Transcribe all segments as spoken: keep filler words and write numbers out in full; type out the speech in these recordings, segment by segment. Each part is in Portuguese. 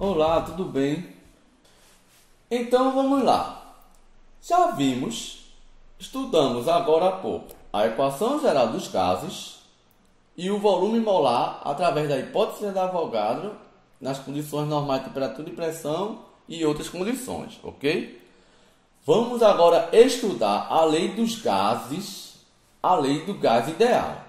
Olá, tudo bem? Então vamos lá. Já vimos, estudamos agora há pouco a equação geral dos gases e o volume molar através da hipótese de Avogadro nas condições normais de temperatura e pressão e outras condições, ok? Vamos agora estudar a lei dos gases, a lei do gás ideal,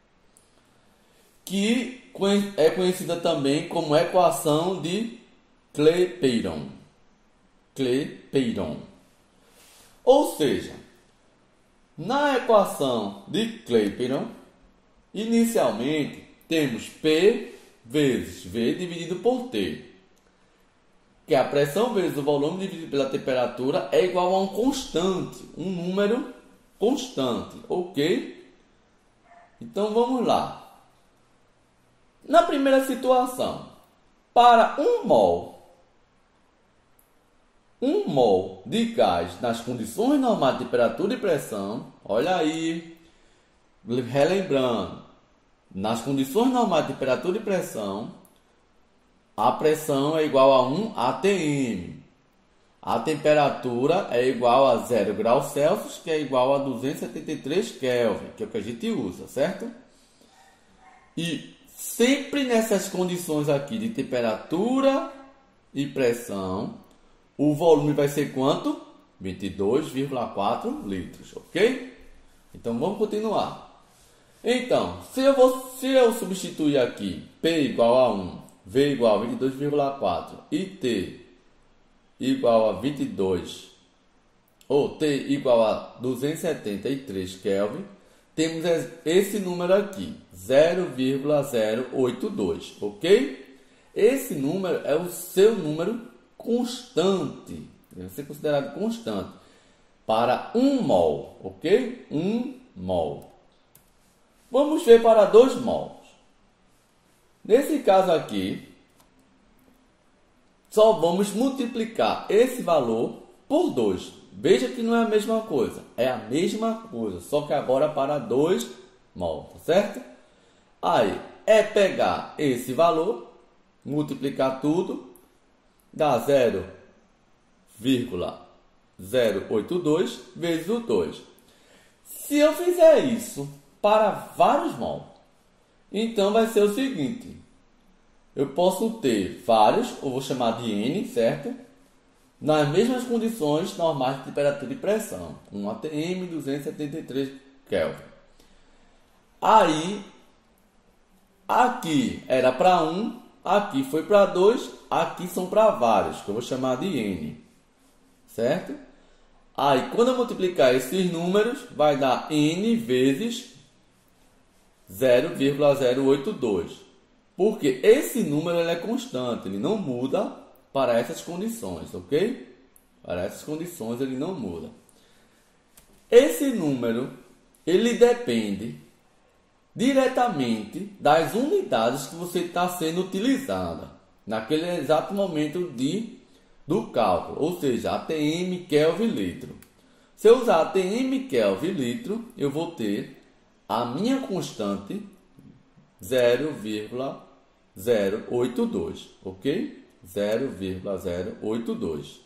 que é conhecida também como equação de Clapeyron. Clapeyron. Ou seja, na equação de Clapeyron, inicialmente temos P vezes V dividido por T, que a pressão vezes o volume dividido pela temperatura é igual a um constante, um número constante, ok? Então vamos lá. Na primeira situação, para um mol, um mol de gás nas condições normais de temperatura e pressão, olha aí, relembrando, nas condições normais de temperatura e pressão, a pressão é igual a um A T M. A temperatura é igual a zero graus Celsius, que é igual a duzentos e setenta e três Kelvin, que é o que a gente usa, certo? E sempre nessas condições aqui de temperatura e pressão, o volume vai ser quanto? vinte e dois vírgula quatro litros, ok? Então vamos continuar. Então, se eu, vou, se eu substituir aqui P igual a um, V igual a vinte e dois vírgula quatro e T igual a vinte e dois, ou T igual a duzentos e setenta e três Kelvin, temos esse número aqui, zero vírgula zero oito dois, ok? Esse número é o seu número constante, deve ser considerado constante, para um mol, ok? um mol. Vamos ver para dois mols. Nesse caso aqui, só vamos multiplicar esse valor por dois. Veja que não é a mesma coisa, é a mesma coisa, só que agora para dois mols, certo? Aí, é pegar esse valor, multiplicar tudo, dá zero vírgula zero oito dois vezes o dois. Se eu fizer isso para vários mols, então vai ser o seguinte, eu posso ter vários, eu vou chamar de N, certo? Nas mesmas condições normais de temperatura e pressão, um A T M, duzentos e setenta e três Kelvin. Aí, aqui era para um, aqui foi para dois, aqui são para vários, que eu vou chamar de N, certo? Aí, quando eu multiplicar esses números, vai dar N vezes zero vírgula zero oito dois. Porque esse número ele é constante, ele não muda para essas condições, ok? Para essas condições ele não muda. Esse número, ele depende diretamente das unidades que você está sendo utilizada naquele exato momento de, do cálculo, ou seja, A T M, Kelvin, litro. Se eu usar A T M, Kelvin, litro, eu vou ter a minha constante zero vírgula zero oito dois, ok? zero vírgula zero oito dois.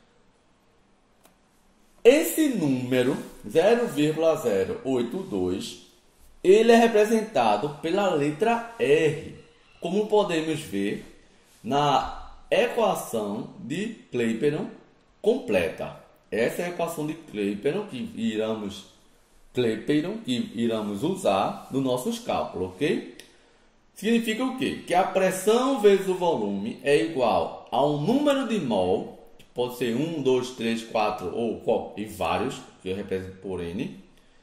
Esse número zero vírgula zero oito dois, ele é representado pela letra R, como podemos ver na equação de Clapeyron completa. Essa é a equação de Clapeyron que iremos Clapeyron que iremos usar nos nossos cálculos, ok? Significa o quê? Que a pressão vezes o volume é igual a um número de mol, que pode ser um, dois, três, quatro ou e vários, que eu represento por N,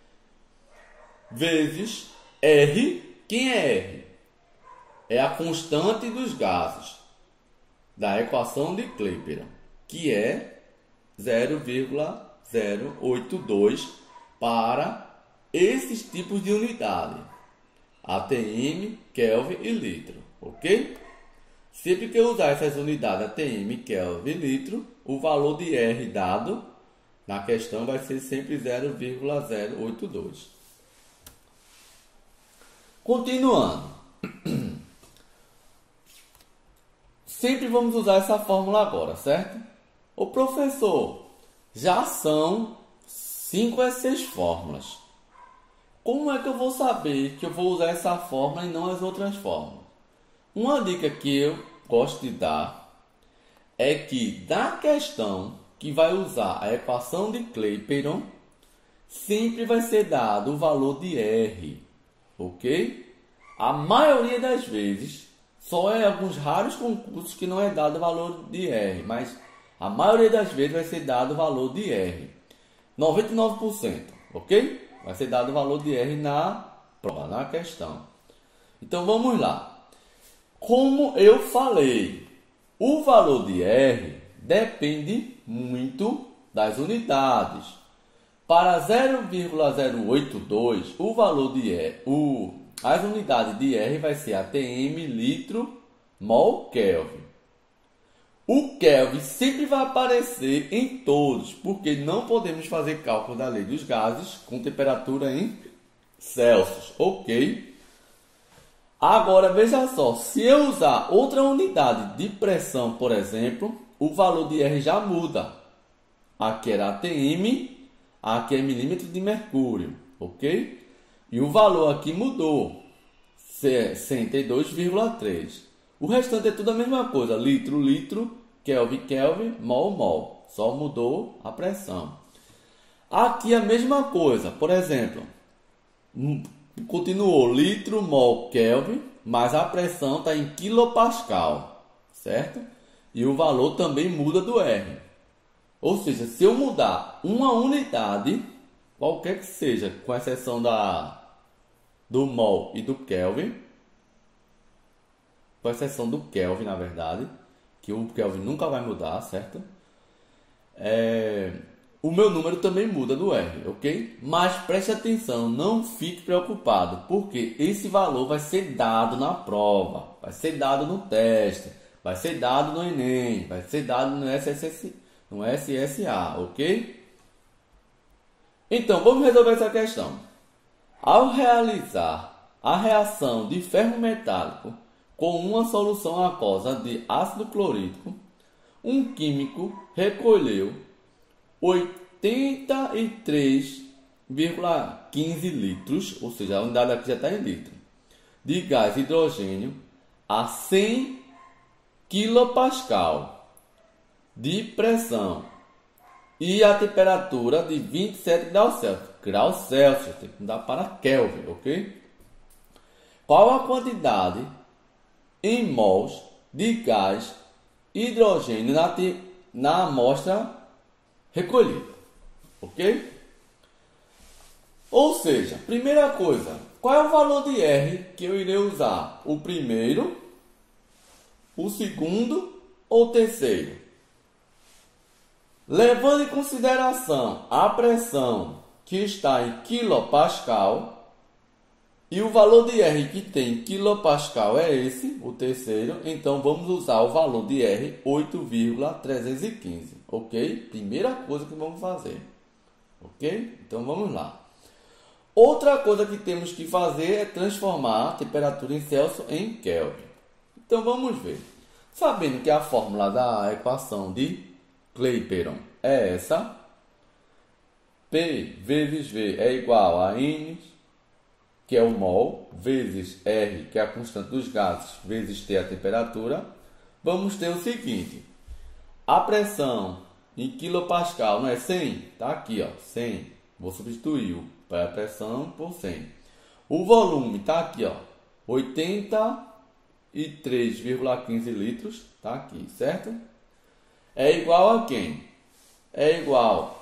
vezes R. Quem é R? É a constante dos gases da equação de Clapeyron, que é zero vírgula zero oito dois para esses tipos de unidade. A T M, Kelvin e litro, ok? Sempre que eu usar essas unidades A T M, Kelvin e litro, o valor de R dado na questão vai ser sempre zero vírgula zero oito dois. Continuando. sempre vamos usar essa fórmula agora, certo? Ô professor, já são cinco essas fórmulas. Como é que eu vou saber que eu vou usar essa fórmula e não as outras fórmulas? Uma dica que eu gosto de dar é que da questão que vai usar a equação de Clapeyron, sempre vai ser dado o valor de R, ok? A maioria das vezes, só é alguns raros concursos que não é dado o valor de R, mas a maioria das vezes vai ser dado o valor de R. noventa e nove por cento, ok? Vai ser dado o valor de R na prova, na questão. Então vamos lá. Como eu falei, o valor de R depende muito das unidades. Para zero vírgula zero oito dois, o valor de R, o, as unidades de R vai ser A T M, litro, mol, Kelvin. O Kelvin sempre vai aparecer em todos, porque não podemos fazer cálculo da lei dos gases com temperatura em Celsius, ok? Agora, veja só, se eu usar outra unidade de pressão, por exemplo, o valor de R já muda. Aqui era A T M, aqui é milímetro de mercúrio, ok? E o valor aqui mudou, cento e dois vírgula três. O restante é tudo a mesma coisa, litro, litro, Kelvin, Kelvin, mol, mol. Só mudou a pressão. Aqui a mesma coisa, por exemplo, continuou litro, mol, Kelvin, mas a pressão está em quilopascal, certo? E o valor também muda do R. Ou seja, se eu mudar uma unidade, qualquer que seja, com exceção da, do mol e do Kelvin, com exceção do Kelvin, na verdade, que o Kelvin nunca vai mudar, certo? É, o meu número também muda do R, ok? Mas preste atenção, não fique preocupado, porque esse valor vai ser dado na prova, vai ser dado no teste, vai ser dado no Enem, vai ser dado no S S S, no S S A, ok? Então, vamos resolver essa questão. Ao realizar a reação de ferro metálico com uma solução aquosa de ácido clorídrico, um químico recolheu oitenta e três vírgula quinze litros, ou seja, a unidade aqui já está em litro, de gás hidrogênio a cem quilopascal de pressão e a temperatura de vinte e sete graus Celsius. Graus Celsius, tem que mudar para Kelvin, ok? Qual a quantidade em mols de gás hidrogênio na, na amostra recolhida, ok? Ou seja, primeira coisa, qual é o valor de R que eu irei usar? O primeiro, o segundo ou o terceiro? Levando em consideração a pressão que está em quilopascal, e o valor de R que tem quilopascal é esse, o terceiro, então vamos usar o valor de R oito vírgula trezentos e quinze, ok? Primeira coisa que vamos fazer, ok? Então vamos lá. Outra coisa que temos que fazer é transformar a temperatura em Celsius em Kelvin. Então vamos ver. Sabendo que a fórmula da equação de Clapeyron é essa, P vezes V é igual a N, que é o mol, vezes R, que é a constante dos gases, vezes T, a temperatura, vamos ter o seguinte. A pressão em quilopascal não é cem? Está aqui, ó, cem. Vou substituir a pressão por cem. O volume está aqui, ó, oitenta e três vírgula quinze litros, está aqui, certo? É igual a quem? É igual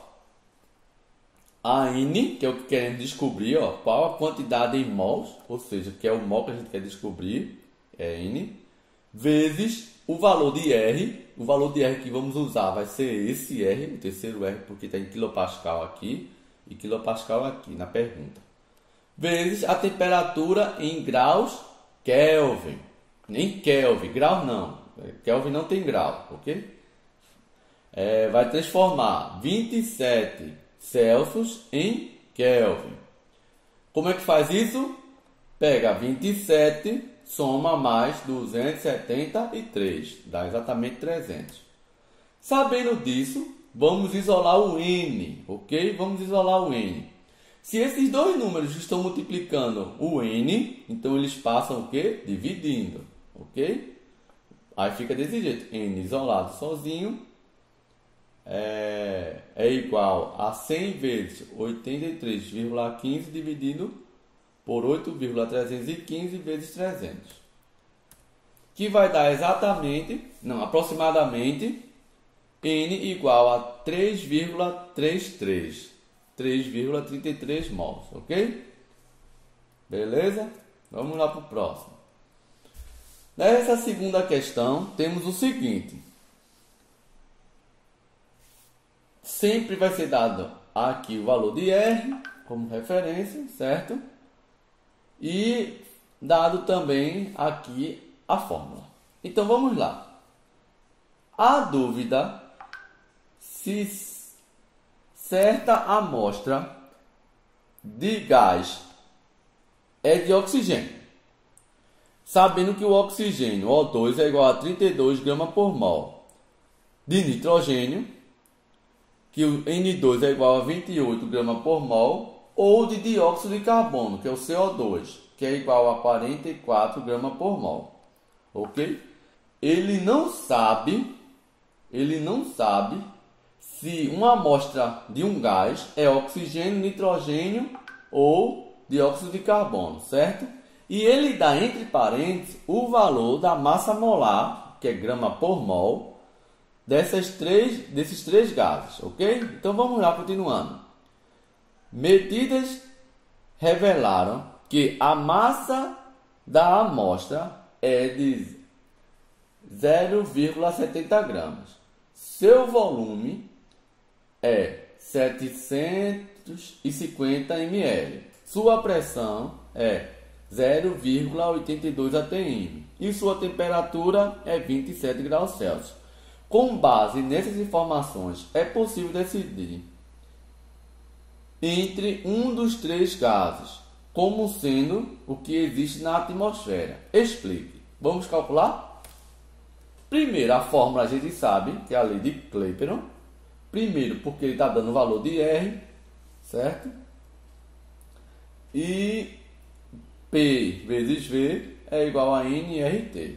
a N, que é o que queremos descobrir, ó, qual a quantidade em mols, ou seja, que é o mol que a gente quer descobrir, é N, vezes o valor de R. O valor de R que vamos usar vai ser esse R, o terceiro R, porque está em quilopascal aqui e quilopascal aqui na pergunta, vezes a temperatura em graus Kelvin. Nem Kelvin, grau não, Kelvin não tem grau, ok? É, vai transformar vinte e sete Celsius em Kelvin. Como é que faz isso? Pega vinte e sete soma mais duzentos e setenta e três, dá exatamente trezentos. Sabendo disso, vamos isolar o N, ok? Vamos isolar o N. Se esses dois números estão multiplicando o N, então eles passam o quê? Dividindo, ok? Aí fica desse jeito, N isolado sozinho é, é igual a cem vezes oitenta e três vírgula quinze dividido por oito vírgula trezentos e quinze vezes trezentos. Que vai dar exatamente, não, aproximadamente, N igual a três vírgula trinta e três. três vírgula trinta e três mols, ok? Beleza? Vamos lá para o próximo. Nessa segunda questão, temos o seguinte. Sempre vai ser dado aqui o valor de R como referência, certo? E dado também aqui a fórmula. Então, vamos lá. A dúvida se certa amostra de gás é de oxigênio. Sabendo que o oxigênio, O dois, é igual a trinta e dois gramas por mol. De nitrogênio, que o N dois é igual a vinte e oito gramas por mol. Ou de dióxido de carbono, que é o C O dois, que é igual a quarenta e quatro gramas por mol. Ok? Ele não sabe, ele não sabe se uma amostra de um gás é oxigênio, nitrogênio ou dióxido de carbono, certo? E ele dá entre parênteses o valor da massa molar, que é grama por mol, dessas três, desses três gases, ok? Então vamos lá, continuando. Medidas revelaram que a massa da amostra é de zero vírgula setenta gramas. Seu volume é setecentos e cinquenta mililitros. Sua pressão é zero vírgula oitenta e dois atm. E sua temperatura é vinte e sete graus Celsius. Com base nessas informações, é possível decidir entre um dos três gases, como sendo o que existe na atmosfera. Explique. Vamos calcular? Primeiro, a fórmula a gente sabe, que é a lei de Clapeyron. Primeiro, porque ele está dando o valor de R, certo? E P vezes V é igual a N R T.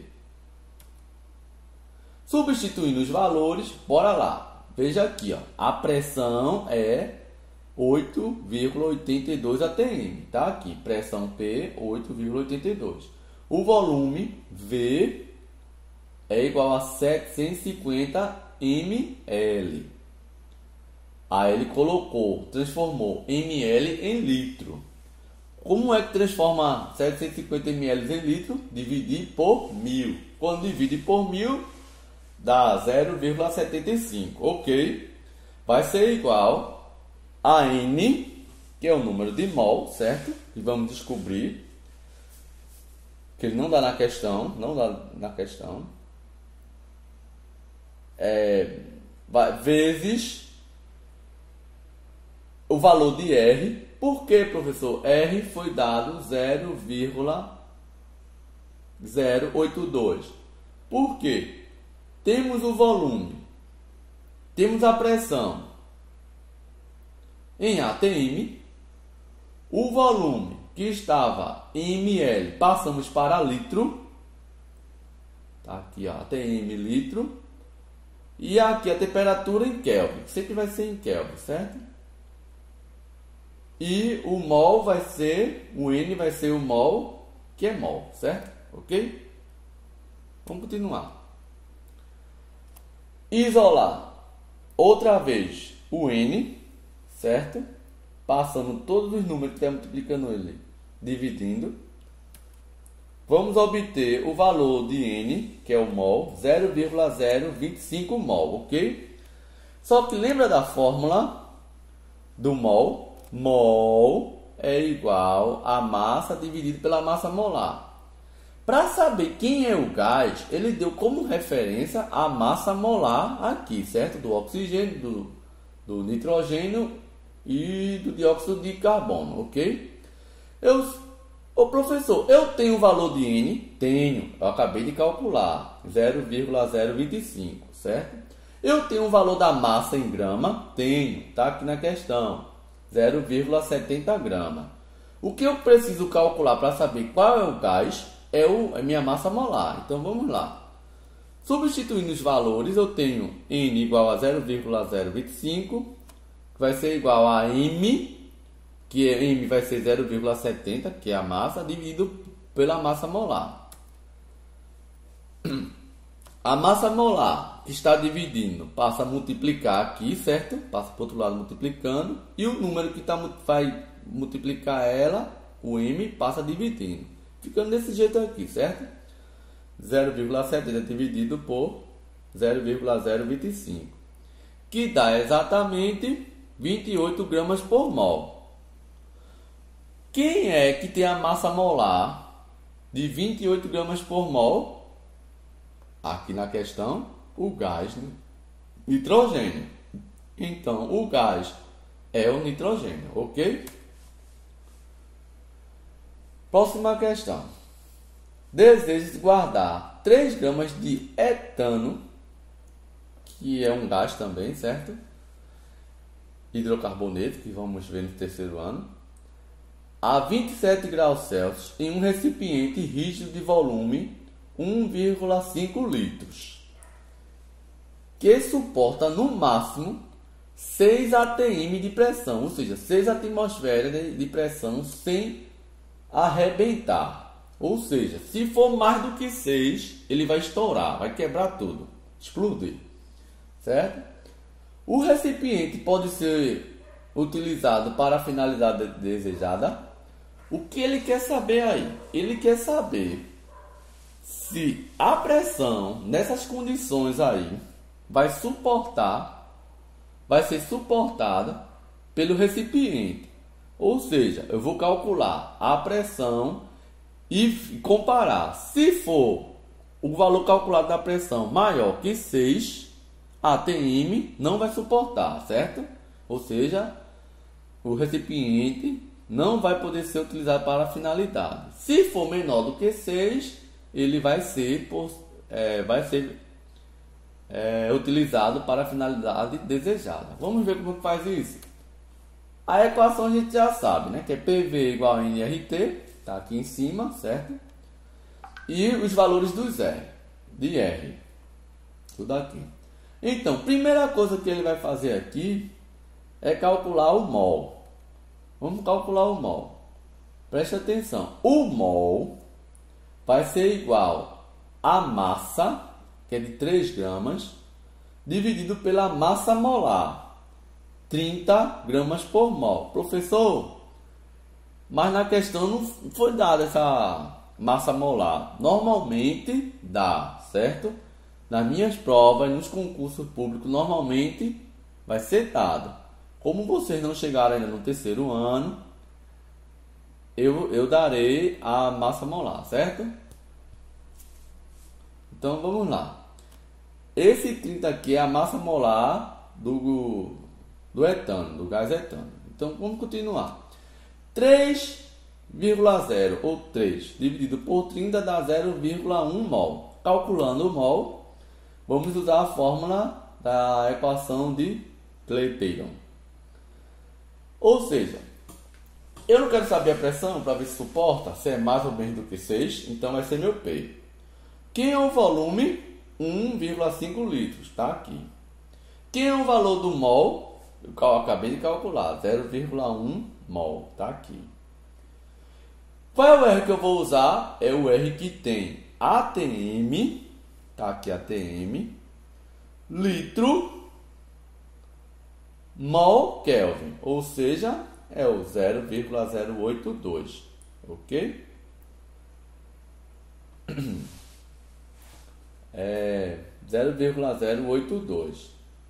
Substituindo os valores, bora lá. Veja aqui, ó, a pressão é oito vírgula oitenta e dois atm, tá aqui, pressão P, oito vírgula oitenta e dois. O volume V é igual a setecentos e cinquenta mililitros. Aí ele colocou, transformou ml em litro. Como é que transforma setecentos e cinquenta mililitros em litro? Dividir por mil. Quando divide por mil, dá zero vírgula setenta e cinco, ok? Vai ser igual a N, que é o número de mol, certo? E vamos descobrir que ele não dá na questão, não dá na questão. É, vai, vezes o valor de R. Por que, professor? R foi dado zero vírgula zero oito dois. Por quê? Temos o volume, temos a pressão em atm, o volume que estava em ml passamos para litro, tá aqui, ó, atm litro, e aqui a temperatura em Kelvin, sempre vai ser em Kelvin, certo? E o mol vai ser, o N vai ser o mol, que é mol, certo? Ok? Vamos continuar. Isolar outra vez o N, certo? Passando todos os números que está multiplicando ele, dividindo. Vamos obter o valor de N, que é o mol, zero vírgula zero vinte e cinco mol, ok? Só que lembra da fórmula do mol? Mol é igual a massa dividido pela massa molar. Para saber quem é o gás, ele deu como referência a massa molar aqui, certo? Do oxigênio, do, do nitrogênio e do dióxido de carbono, ok? Eu Ô professor, eu tenho o valor de N? Tenho, eu acabei de calcular, zero vírgula zero vinte e cinco, certo? Eu tenho o valor da massa em grama? Tenho, tá aqui na questão, zero vírgula setenta gramas. O que eu preciso calcular para saber qual é o gás é o, a minha massa molar. Então vamos lá. Substituindo os valores, eu tenho N igual a zero vírgula zero vinte e cinco, que vai ser igual a M, que é, M vai ser zero vírgula setenta, que é a massa, dividido pela massa molar. A massa molar que está dividindo passa a multiplicar aqui, certo? Passa para o outro lado multiplicando. E o número que tá, vai multiplicar ela, o M, passa dividindo. Ficando desse jeito aqui, certo? zero vírgula setenta dividido por zero vírgula zero vinte e cinco, que dá exatamente vinte e oito gramas por mol. Quem é que tem a massa molar de vinte e oito gramas por mol? Aqui na questão, o gás, né? Nitrogênio. Então, o gás é o nitrogênio, ok? Próxima questão. Deseja guardar três gramas de etano, que é um gás também, certo? Hidrocarboneto, que vamos ver no terceiro ano, a vinte e sete graus Celsius em um recipiente rígido de volume um vírgula cinco litros, que suporta no máximo seis atm de pressão, ou seja, seis atmosferas de pressão sem arrebentar. Ou seja, se for mais do que seis, ele vai estourar, vai quebrar tudo, explodir, certo? O recipiente pode ser utilizado para a finalidade desejada. O que ele quer saber aí? Ele quer saber se a pressão nessas condições aí vai suportar, vai ser suportada pelo recipiente. Ou seja, eu vou calcular a pressão e comparar. Se for o valor calculado da pressão maior que seis atm, não vai suportar, certo? Ou seja, o recipiente não vai poder ser utilizado para a finalidade. Se for menor do que seis, ele vai ser, é, vai ser é, utilizado para a finalidade desejada. Vamos ver como faz isso. A equação a gente já sabe, né? Que é P V igual a N R T, tá aqui em cima, certo? E os valores dos R, de R, tudo aqui. Então, primeira coisa que ele vai fazer aqui é calcular o mol. Vamos calcular o mol. Preste atenção. O mol vai ser igual a massa, que é de três gramas, dividido pela massa molar, trinta gramas por mol. Professor, mas na questão não foi dada essa massa molar. Normalmente dá, certo? Nas minhas provas, nos concursos públicos, normalmente vai ser dado. Como vocês não chegaram ainda no terceiro ano, eu, eu darei a massa molar, certo? Então vamos lá. Esse trinta aqui é a massa molar do, do etano, do gás etano. Então vamos continuar. três vírgula zero ou três dividido por trinta dá zero vírgula um mol. Calculando o mol, vamos usar a fórmula da equação de Clapeyron. Ou seja, eu não quero saber a pressão para ver se suporta, se é mais ou menos do que seis, então vai ser meu P. Quem é o volume? um vírgula cinco litros, está aqui. Quem é o valor do mol? Eu acabei de calcular, zero vírgula um mol, está aqui. Qual é o R que eu vou usar? É o R que tem atm, tá aqui atm, litro, mol Kelvin, ou seja, é o zero vírgula zero oito dois, ok? É zero vírgula zero oito dois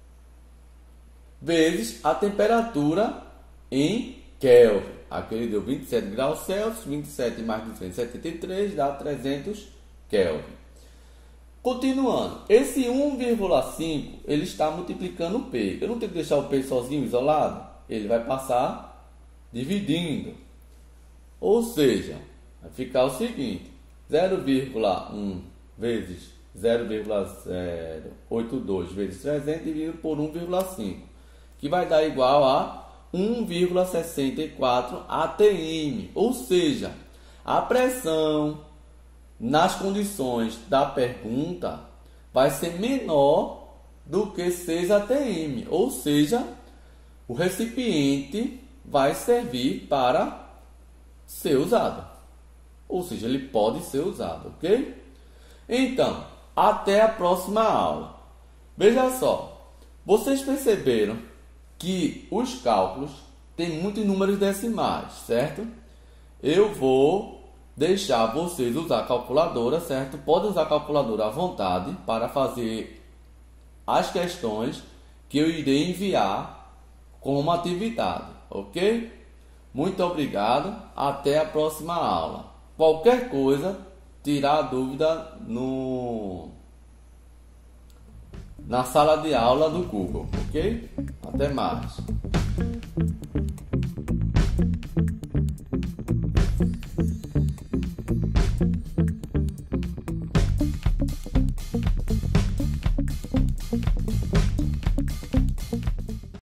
vezes a temperatura em Kelvin. Aqui ele deu vinte e sete graus Celsius, vinte e sete mais duzentos e setenta e três dá trezentos Kelvin. Continuando, esse um vírgula cinco ele está multiplicando o P. Eu não tenho que deixar o P sozinho, isolado. Ele vai passar dividindo. Ou seja, Vai ficar o seguinte: zero vírgula um vezes zero vírgula zero oito dois vezes trezentos dividido por um vírgula cinco, que vai dar igual a um vírgula sessenta e quatro A T M. Ou seja, a pressão nas condições da pergunta vai ser menor do que seis A T M. Ou seja, o recipiente vai servir para ser usado. Ou seja, ele pode ser usado, ok? Então, até a próxima aula. Veja só, vocês perceberam que os cálculos têm muitos números decimais, certo? Eu vou deixar vocês usar a calculadora, certo? Podem usar a calculadora à vontade para fazer as questões que eu irei enviar como atividade, ok? Muito obrigado, até a próxima aula. Qualquer coisa, tirar a dúvida no, na sala de aula do Google, ok? Até mais.